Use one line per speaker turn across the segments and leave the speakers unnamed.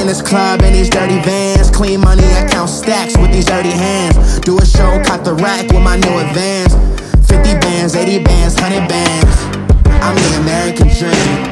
this club in these dirty vans. Clean money, I count stacks with these dirty hands. Do a show, caught the rack with my new advance. 50 bands, 80 bands, 100 bands. I'm the American dream.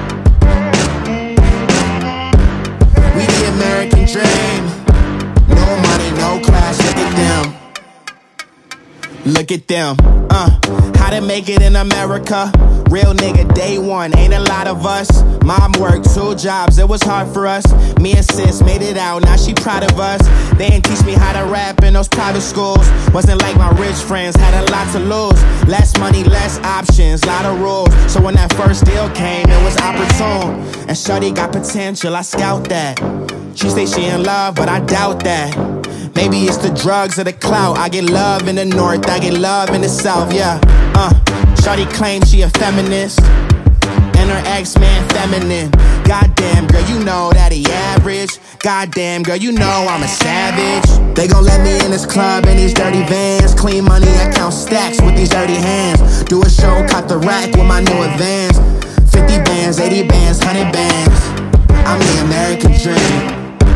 We the American dream. No money, no class, look at them. Look at them, how to make it in America. Real nigga, day one, ain't a lot of us. Mom worked 2 jobs, it was hard for us. Me and sis made it out, now she proud of us. They didn't teach me how to rap in those private schools. Wasn't like my rich friends, had a lot to lose. Less money, less options, lot of rules. So when that first deal came, it was opportune. And shawty got potential, I scout that. She say she in love, but I doubt that. Maybe it's the drugs or the clout. I get love in the north, I get love in the south, yeah. Shawty claims she a feminist, and her ex-man feminine. Goddamn, girl, you know that he average. Goddamn, girl, you know I'm a savage. They gon' let me in this club in these dirty vans. Clean money, I count stacks with these dirty hands. Do a show, caught the rack with my new advance. 50 bands, 80 bands, 100 bands. I'm the American dream.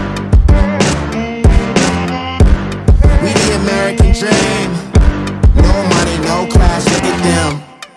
We the American dream. No money, no class, look at them.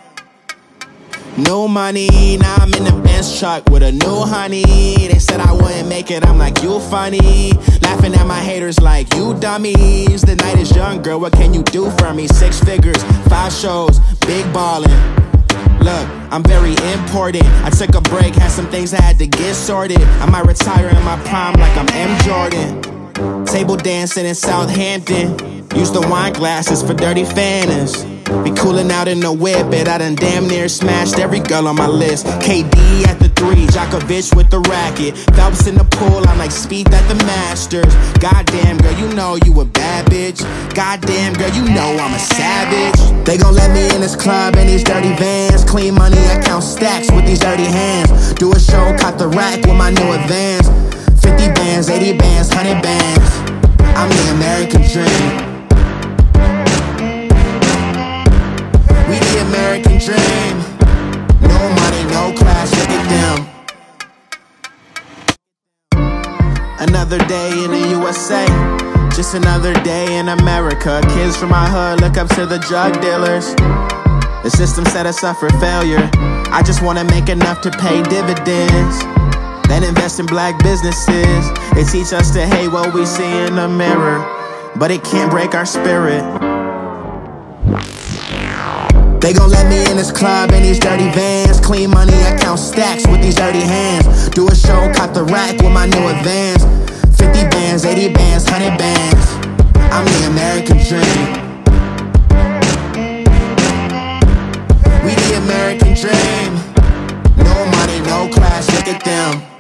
No money, now I'm in the Benz truck with a new honey. They said I wouldn't make it, I'm like, you funny. Laughing at my haters like, you dummies. The night is young, girl, what can you do for me? 6 figures, 5 shows, big ballin'. Look, I'm very important. I took a break, had some things I had to get sorted. I might retire in my prime like I'm M. Jordan. Table dancing in Southampton. Use the wine glasses for dirty fantas. Be coolin' out in the whip, but I done damn near smashed every girl on my list. KD at the 3, Djokovic with the racket. Phelps in the pool, I'm like Speed at the Masters. Goddamn, girl, you know you a bad bitch. Goddamn, girl, you know I'm a savage. They gon' let me in this club in these dirty vans. Clean money, I count stacks with these dirty hands. Do a show, caught the rack with my new advance. 50 bands, 80 bands, 100 bands. I'm the American dream. We the American dream. No money, no class, look at them. Another day in the USA, just another day in America. Kids from my hood look up to the drug dealers. The system set us up for failure. I just wanna make enough to pay dividends, then invest in black businesses. They teach us to hate what we see in the mirror, but it can't break our spirit. They gon' let me in this club in these dirty vans. Clean money, I count stacks with these dirty hands. Do a show, caught the rack with my new advance. 50 bands, 80 bands, 100 bands. I'm the American dream. We the American dream. No money, no class, look at them.